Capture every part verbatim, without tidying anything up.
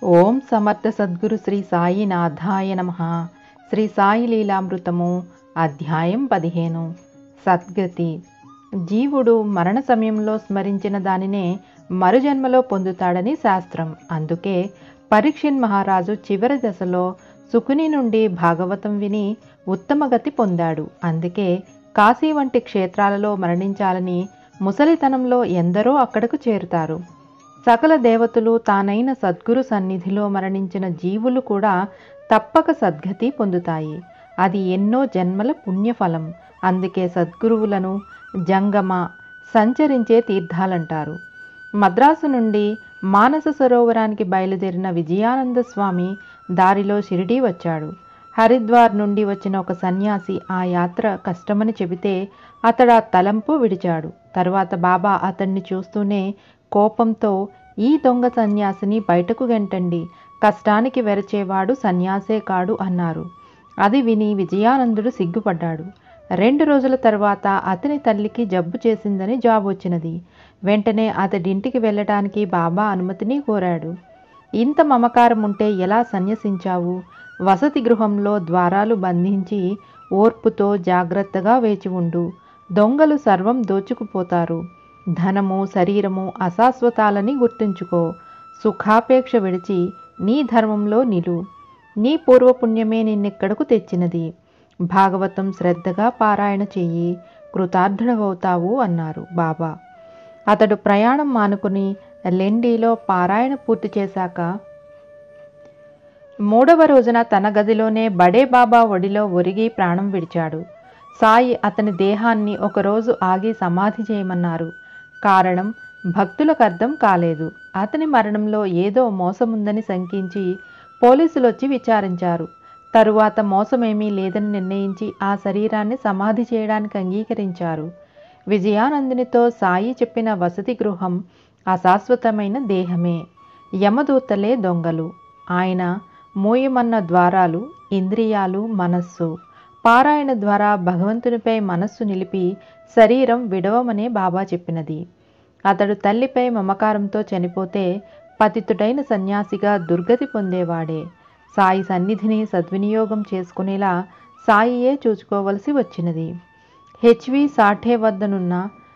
ఓం సమర్థ సద్గురు శ్రీ సాయినాథాయ నమః. శ్రీ సాయి లీలామృతము అధ్యాయం పదిహేను. సద్గతి. జీవుడు మరణ సమయంలో స్మరించిన దానినే మరుజన్మలో పొందుతాడని శాస్త్రం. అందుకే పరీక్షిత్ మహారాజు చివరి దశలో సుకుని నుండి భాగవతం విని ఉత్తమగతి పొందాడు. అందుకే కాశీ వంటి క్షేత్రాలలో మరణించాలని ముసలితనంలో ఎందరో అక్కడకు చేరుతారు. సకల దేవతలు తానైన సద్గురు సన్నిధిలో మరణించిన జీవులు కూడా తప్పక సద్గతి పొందుతాయి. అది ఎన్నో జన్మల పుణ్యఫలం. అందుకే సద్గురువులను జంగమ సంచరించే తీర్థాలంటారు. మద్రాసు నుండి మానస సరోవరానికి బయలుదేరిన విజయానంద స్వామి దారిలో షిరిడీ వచ్చాడు. హరిద్వార్ నుండి వచ్చిన ఒక సన్యాసి ఆ యాత్ర కష్టమని చెబితే అతడు ఆ తలంపు విడిచాడు. తరువాత బాబా అతన్ని చూస్తూనే కోపంతో, ఈ దొంగ సన్యాసిని బయటకు గెంటండి, కష్టానికి వెరచేవాడు సన్యాసే కాడు అన్నారు. అది విని విజయానందుడు సిగ్గుపడ్డాడు. రెండు రోజుల తర్వాత అతని తల్లికి జబ్బు చేసిందని జాబ్ వచ్చినది. వెంటనే అతడింటికి వెళ్ళటానికి బాబా అనుమతిని కోరాడు. ఇంత మమకారం ఉంటే ఎలా సన్యసించావు? వసతి గృహంలో ద్వారాలు బంధించి ఓర్పుతో జాగ్రత్తగా వేచి ఉండు. దొంగలు సర్వం దోచుకుపోతారు. ధనము శరీరము అశాశ్వతాలని గుర్తుంచుకో. సుఖాపేక్ష విడిచి నీ ధర్మంలో నిలు. నీ పూర్వపుణ్యమే నిన్నెక్కడకు తెచ్చినది. భాగవతం శ్రద్ధగా పారాయణ చెయ్యి, కృతార్థుడవవుతావు అన్నారు బాబా. అతడు ప్రయాణం మానుకుని లెండీలో పారాయణ పూర్తి చేశాక మూడవ రోజున తన గదిలోనే బడే బాబా ఒడిలో ఒరిగి ప్రాణం విడిచాడు. సాయి అతని దేహాన్ని ఒకరోజు ఆగి సమాధి చేయమన్నారు. కారణం భక్తులకు అర్థం కాలేదు. అతని మరణంలో ఏదో మోసముందని శంకించి పోలీసులు వచ్చి విచారించారు. తరువాత మోసమేమీ లేదని నిర్ణయించి ఆ శరీరాన్ని సమాధి చేయడానికి అంగీకరించారు. విజయానందునితో సాయి చెప్పిన వసతి గృహం అశాశ్వతమైన దేహమే, యమదూతలే దొంగలు. ఆయన మూయమన్న ద్వారాలు ఇంద్రియాలు, మనస్సు. పారాయణ ద్వారా భగవంతునిపై మనస్సు నిలిపి శరీరం విడవమనే బాబా చెప్పినది. అతడు తల్లిపై మమకారంతో చనిపోతే పతితుడైన సన్యాసిగా దుర్గతి పొందేవాడే. సాయి సన్నిధిని సద్వినియోగం చేసుకునేలా సాయియే చూసుకోవలసి వచ్చినది. హెచ్వి సాఠే వద్దనున్న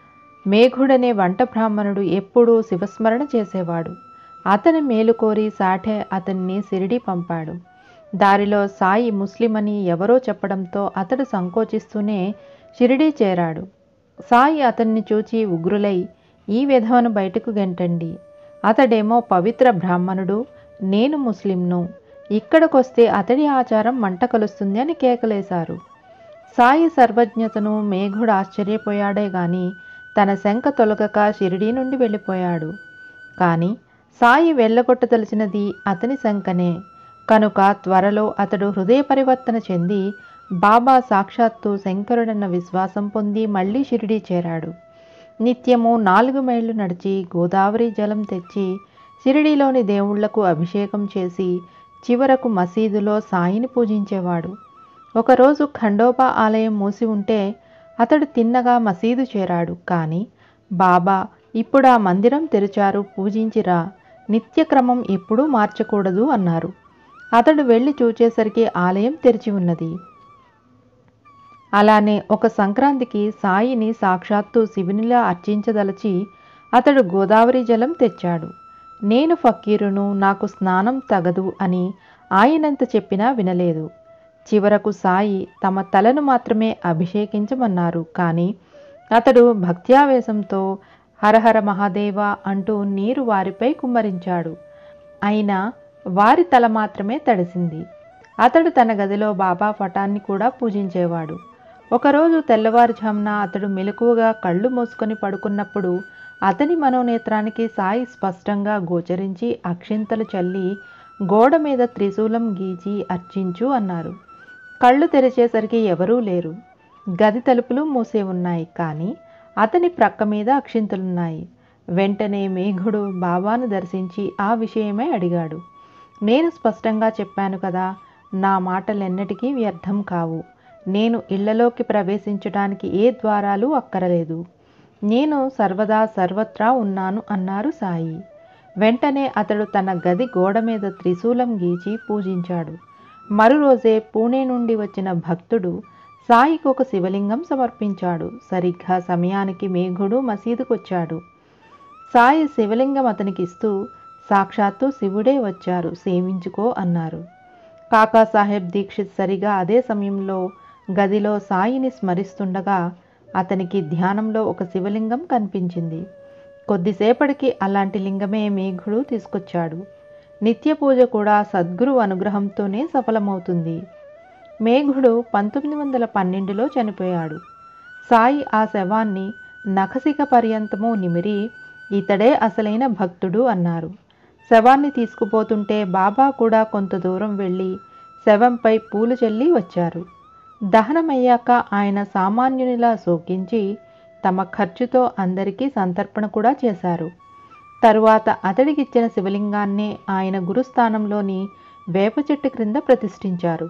మేఘుడనే వంట బ్రాహ్మణుడు ఎప్పుడూ శివస్మరణ చేసేవాడు. అతని మేలు కోరి సాఠే అతన్ని షిరిడీ పంపాడు. దారిలో సాయి ముస్లిం అని ఎవరో చెప్పడంతో అతడు సంకోచిస్తూనే షిరిడీ చేరాడు. సాయి అతన్ని చూచి ఉగ్రులై, ఈ విధవను బయటకు గెంటండి. అతడేమో పవిత్ర బ్రాహ్మణుడు, నేను ముస్లింను, ఇక్కడికొస్తే అతడి ఆచారం మంట కలుస్తుంది అని కేకలేశారు. సాయి సర్వజ్ఞతను మేఘుడు ఆశ్చర్యపోయాడే గాని తన శంక తొలగక షిరిడీ నుండి వెళ్ళిపోయాడు. కానీ సాయి వెళ్ళగొట్టదలిచినది అతని శంకనే. కనుక త్వరలో అతడు హృదయ పరివర్తన చెంది బాబా సాక్షాత్తు శంకరుడన్న విశ్వాసం పొంది మళ్లీ షిరిడీ చేరాడు. నిత్యము నాలుగు మైళ్ళు నడిచి గోదావరి జలం తెచ్చి షిరిడీలోని దేవుళ్లకు అభిషేకం చేసి చివరకు మసీదులో సాయిని పూజించేవాడు. ఒకరోజు ఖండోబా ఆలయం మూసి ఉంటే అతడు తిన్నగా మసీదు చేరాడు. కానీ బాబా, ఇప్పుడు ఆ మందిరం తెరిచారు, పూజించిరా, నిత్యక్రమం ఎప్పుడూ మార్చకూడదు అన్నారు. అతడు వెళ్ళి చూచేసరికి ఆలయం తెరిచి ఉన్నది. అలానే ఒక సంక్రాంతికి సాయిని సాక్షాత్తు శివునిలా అర్చించదలచి అతడు గోదావరి జలం తెచ్చాడు. నేను ఫకీరును, నాకు స్నానం తగదు అని ఆయనంత చెప్పినా వినలేదు. చివరకు సాయి తమ తలను మాత్రమే అభిషేకించమన్నారు. కానీ అతడు భక్త్యావేశంతో హరహర మహాదేవ అంటూ నీరు వారిపై కుమ్మరించాడు. అయినా వారి తల మాత్రమే తడిసింది. అతడు తన గదిలో బాబా పటాన్ని కూడా పూజించేవాడు. ఒకరోజు తెల్లవారుజామున అతడు మెలకువగా కళ్ళు మూసుకొని పడుకున్నప్పుడు అతని మనోనేత్రానికి సాయి స్పష్టంగా గోచరించి అక్షింతలు చల్లి గోడ మీద త్రిశూలం గీచి అర్చించు అన్నారు. కళ్ళు తెరిచేసరికి ఎవరూ లేరు. గది తలుపులు మూసే ఉన్నాయి. కానీ అతని ప్రక్క మీద అక్షింతలున్నాయి. వెంటనే మేఘుడు బాబాను దర్శించి ఆ విషయమై అడిగాడు. నేను స్పష్టంగా చెప్పాను కదా, నా మాటలెన్నటికీ వ్యర్థం కావు. నేను ఇళ్లలోకి ప్రవేశించడానికి ఏ ద్వారాలు అక్కరలేదు. నేను సర్వదా సర్వత్రా ఉన్నాను అన్నారు సాయి. వెంటనే అతడు తన గది గోడ మీద త్రిశూలం గీచి పూజించాడు. మరురోజే పూణే నుండి వచ్చిన భక్తుడు సాయికి ఒక శివలింగం సమర్పించాడు. సరిగ్గా సమయానికి మేఘుడు మసీదుకొచ్చాడు. సాయి శివలింగం అతనికి ఇస్తూ, సాక్షాత్తు శివుడే వచ్చారు, సేవించుకో అన్నారు. కాకాసాహెబ్ దీక్షిత్ సరిగా అదే సమయంలో గదిలో సాయిని స్మరిస్తుండగా అతనికి ధ్యానంలో ఒక శివలింగం కనిపించింది. కొద్దిసేపటికి అలాంటి లింగమే మేఘుడు తీసుకొచ్చాడు. నిత్య పూజ కూడా సద్గురు అనుగ్రహంతోనే సఫలమవుతుంది. మేఘుడు పంతొమ్మిది వందల పన్నెండులో చనిపోయాడు. సాయి ఆ శవాన్ని నఖశిఖ పర్యంతము నిమిరి, ఇతడే అసలైన భక్తుడు అన్నారు. శవాన్ని తీసుకుపోతుంటే బాబా కూడా కొంత దూరం వెళ్ళి శవంపై పూలు చల్లి వచ్చారు. దహనమయ్యాక ఆయన సామాన్యునిలా శోకించి తమ ఖర్చుతో అందరికీ సంతర్పణ కూడా చేశారు. తరువాత అతడికిచ్చిన శివలింగాన్నే ఆయన గురుస్థానంలోని వేప చెట్టు క్రింద ప్రతిష్ఠించారు.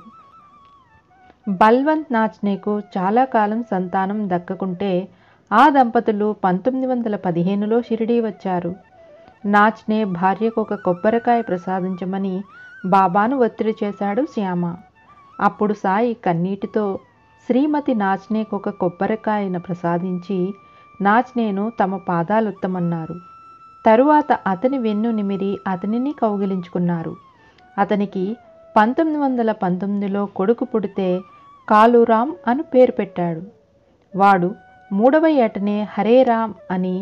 బల్వంత్ నాచ్నేకు చాలా కాలం సంతానం దక్కకుంటే ఆ దంపతులు పంతొమ్మిది వందల పదిహేనులో షిరిడీ వచ్చారు. నాచ్నే భార్యకు ఒక కొబ్బరికాయ ప్రసాదించమని బాబాను ఒత్తిడి చేశాడు శ్యామ. అప్పుడు సాయి కన్నీటితో శ్రీమతి నాచ్నేకు ఒక కొబ్బరికాయను ప్రసాదించి నాచ్నేను తమ పాదాలొత్తమన్నారు. తరువాత అతని వెన్ను నిమిరి అతనిని కౌగిలించుకున్నారు. అతనికి పంతొమ్మిది వందల పంతొమ్మిదిలో కొడుకు పుడితే కాలూరామ్ అని పేరు పెట్టాడు. వాడు మూడవ ఏటనే హరే రామ్ అని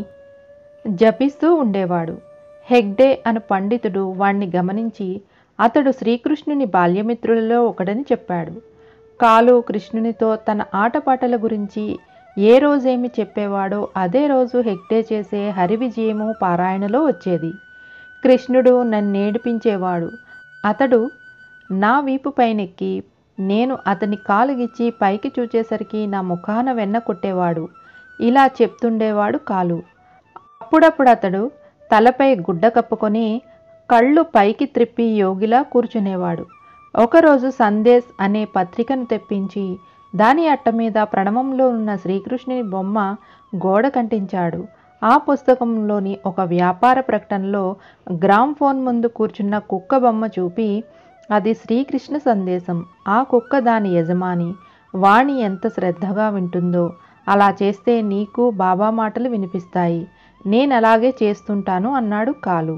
జపిస్తూ ఉండేవాడు. హెగ్డే అను పండితుడు వాణ్ణి గమనించి అతడు శ్రీకృష్ణుని బాల్యమిత్రులలో ఒకడని చెప్పాడు. కాలు కృష్ణునితో తన ఆటపాటల గురించి ఏ రోజేమి చెప్పేవాడో అదే రోజు హెగ్డే చేసే హరివిజయము పారాయణలో వచ్చేది. కృష్ణుడు నన్నేడిపించేవాడు. అతడు నా వీపు పైనెక్కి నేను అతని కాలుగిచ్చి పైకి చూచేసరికి నా ముఖాన వెన్న కొట్టేవాడు. ఇలా చెప్తుండేవాడు కాలు. అప్పుడప్పుడు అతడు తలపై గుడ్డ కప్పుకొని కళ్ళు పైకి త్రిప్పి యోగిలా కూర్చునేవాడు. ఒకరోజు సందేశ్ అనే పత్రికను తెప్పించి దాని అట్ట మీద ప్రణవంలో ఉన్న శ్రీకృష్ణుని బొమ్మ గోడ కంటించాడు. ఆ పుస్తకంలోని ఒక వ్యాపార ప్రకటనలో గ్రామ్ ఫోన్ ముందు కూర్చున్న కుక్క బొమ్మ చూపి, అది శ్రీకృష్ణ సందేశం, ఆ కుక్క దాని యజమాని, వాణి ఎంత శ్రద్ధగా వింటుందో, అలా చేస్తే నీకు బాబా మాటలు వినిపిస్తాయి, నేనలాగే చేస్తుంటాను అన్నాడు కాలు.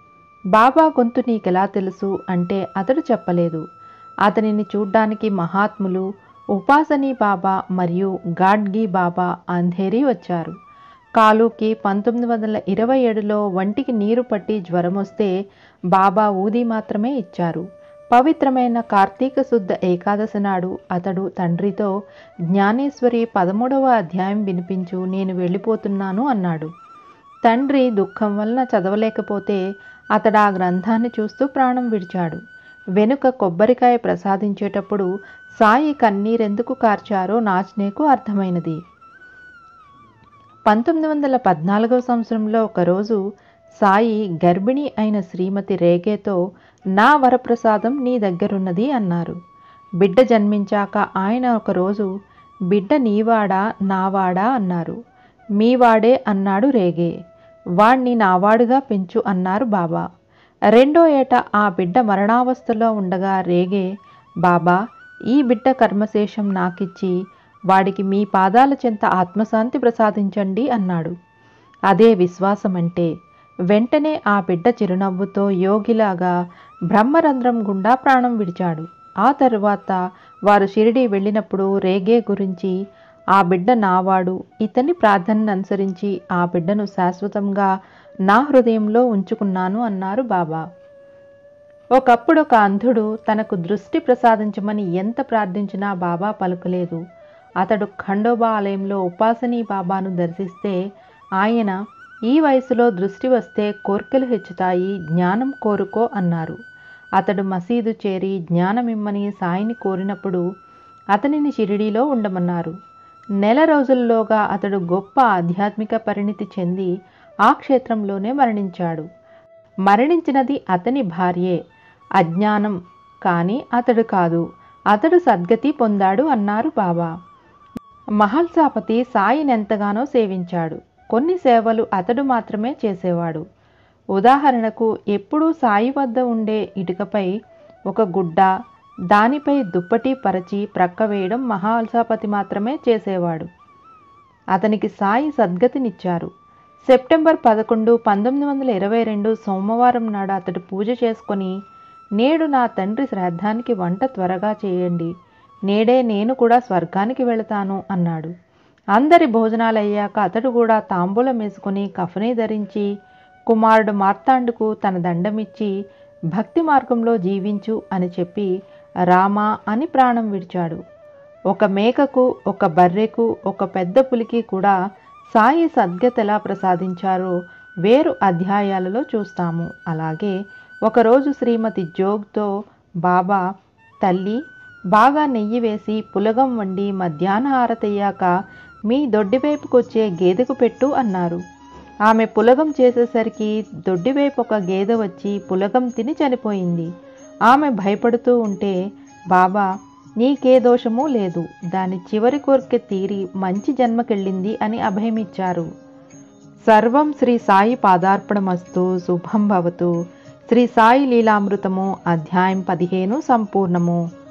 బాబా గొంతు నీకెలా తెలుసు అంటే అతడు చెప్పలేదు. అతనిని చూడ్డానికి మహాత్ములు ఉపాసనీ బాబా మరియు గాడ్గీ బాబా అంధేరి వచ్చారు. కాలుకి పంతొమ్మిది వందల ఇరవై ఏడులో వంటికి నీరు పట్టి జ్వరం వస్తే బాబా ఊది మాత్రమే ఇచ్చారు. పవిత్రమైన కార్తీక శుద్ధ ఏకాదశి నాడు అతడు తండ్రితో జ్ఞానేశ్వరి పదమూడవ అధ్యాయం వినిపించు, నేను వెళ్ళిపోతున్నాను అన్నాడు. తండ్రి దుఃఖం వలన చదవలేకపోతే అతడు ఆ గ్రంథాన్ని చూస్తూ ప్రాణం విడిచాడు. వెనుక కొబ్బరికాయ ప్రసాదించేటప్పుడు సాయి కన్నీరెందుకు కార్చారో నాచ్నేకు అర్థమైనది. పంతొమ్మిది వందల పద్నాలుగవ సంవత్సరంలో ఒకరోజు సాయి గర్భిణి అయిన శ్రీమతి రేగేతో నా వరప్రసాదం నీ దగ్గరున్నది అన్నారు. బిడ్డ జన్మించాక ఆయన ఒకరోజు బిడ్డ నీవాడా నావాడా అన్నారు. మీవాడే అన్నాడు రేగే. వాణ్ణి నావాడుగా పెంచు అన్నారు బాబా. రెండో ఏట ఆ బిడ్డ మరణావస్థలో ఉండగా రేగే, బాబా ఈ బిడ్డ కర్మశేషం నాకిచ్చి వాడికి మీ పాదాల చెంత ఆత్మశాంతి ప్రసాదించండి అన్నాడు. అదే విశ్వాసం అంటే. వెంటనే ఆ బిడ్డ చిరునవ్వుతో యోగిలాగా బ్రహ్మరంధ్రం గుండా ప్రాణం విడిచాడు. ఆ తరువాత వారు షిరిడీ వెళ్ళినప్పుడు రేగే గురించి, ఆ బిడ్డ నావాడు, ఇతని ప్రార్థనను అనుసరించి ఆ బిడ్డను శాశ్వతంగా నా హృదయంలో ఉంచుకున్నాను అన్నారు బాబా. ఒకప్పుడు ఒక అంధుడు తనకు దృష్టి ప్రసాదించమని ఎంత ప్రార్థించినా బాబా పలుకలేదు. అతడు ఖండోబా ఆలయంలో ఉపాసనీ బాబాను దర్శిస్తే ఆయన, ఈ వయసులో దృష్టి వస్తే కోర్కెలు హెచ్చుతాయి, జ్ఞానం కోరుకో అన్నారు. అతడు మసీదు చేరి జ్ఞానమిమ్మని సాయిని కోరినప్పుడు అతనిని షిరిడీలో ఉండమన్నారు. నెల రోజుల్లోగా అతడు గొప్ప ఆధ్యాత్మిక పరిణితి చెంది ఆ క్షేత్రంలోనే మరణించాడు. మరణించినది అతని భార్యే. అజ్ఞానం కానీ అతడు కాదు, అతడు సద్గతి పొందాడు అన్నారు బాబా. మహల్సాపతి సాయినెంతగానో సేవించాడు. కొన్ని సేవలు అతడు మాత్రమే చేసేవాడు. ఉదాహరణకు ఎప్పుడూ సాయి వద్ద ఉండే ఇటుకపై ఒక గుడ్డ, దానిపై దుప్పటి పరచి ప్రక్క వేయడం మహాల్సాపతి మాత్రమే చేసేవాడు. అతనికి సాయి సద్గతినిచ్చారు. సెప్టెంబర్ పదకొండు పంతొమ్మిది వందల ఇరవై రెండు సోమవారం నాడు అతడు పూజ చేసుకొని, నేడు నా తండ్రి శ్రాద్ధానికి వంట త్వరగా చేయండి, నేడే నేను కూడా స్వర్గానికి వెళతాను అన్నాడు. అందరి భోజనాలయ్యాక అతడు కూడా తాంబూలం వేసుకుని కఫనీ ధరించి కుమారుడు మార్తాండుకు తన దండమిచ్చి భక్తి మార్గంలో జీవించు అని చెప్పి రామా అని ప్రాణం విడిచాడు. ఒక మేకకు, ఒక బర్రెకు, ఒక పెద్ద పులికి కూడా సాయి సద్గతి ఎలా ప్రసాదించారో వేరు అధ్యాయాలలో చూస్తాము. అలాగే ఒకరోజు శ్రీమతి జోగ్తో బాబా, తల్లి బాగా నెయ్యి వేసి పులగం వండి మధ్యాహ్న హారతయ్యాక మీ దొడ్డివైపుకొచ్చే గేదెకు పెట్టు అన్నారు. ఆమె పులగం చేసేసరికి దొడ్డివైపు ఒక గేదె వచ్చి పులగం తిని చనిపోయింది. ఆమె భయపడుతూ ఉంటే బాబా, నీకే దోషమూ లేదు, దాని చివరి కోరిక తీరి మంచి జన్మకెళ్ళింది అని అభయమిచ్చారు. సర్వం శ్రీ సాయి పాదార్పణమస్తు. శుభం భవతు. శ్రీ సాయి లీలామృతము అధ్యాయం పదిహేను సంపూర్ణము.